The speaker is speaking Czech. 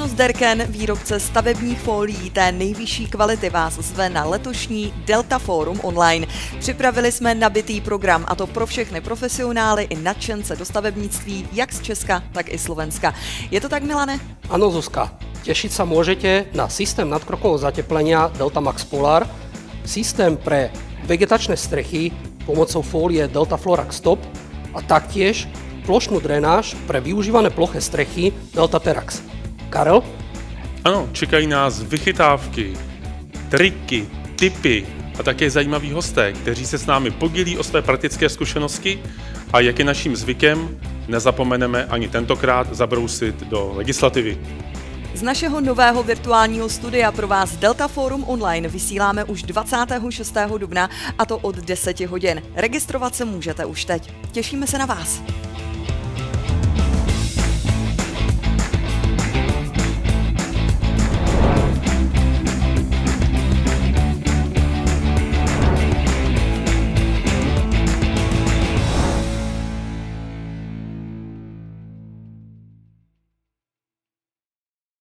Společnost Derken, výrobce stavebních fólií té nejvyšší kvality, vás zve na letošní Delta Forum online. Připravili jsme nabitý program, a to pro všechny profesionály i nadšence do stavebnictví, jak z Česka, tak i Slovenska. Je to tak, Milane? Áno, Zuzka. Tešiť sa môžete na systém nadkrokového zateplenia Delta Max Polar, systém pre vegetačné strechy pomocou fólie Delta Florax Top a taktiež plošnú drenáž pre využívané ploché strechy Delta Terax. Karel? Ano, čekají nás vychytávky, triky, tipy a také zajímaví hosté, kteří se s námi podílí o své praktické zkušenosti a jak je naším zvykem, nezapomeneme ani tentokrát zabrousit do legislativy. Z našeho nového virtuálního studia pro vás Delta Forum online vysíláme už 26. dubna, a to od 10 hodin. Registrovat se můžete už teď. Těšíme se na vás.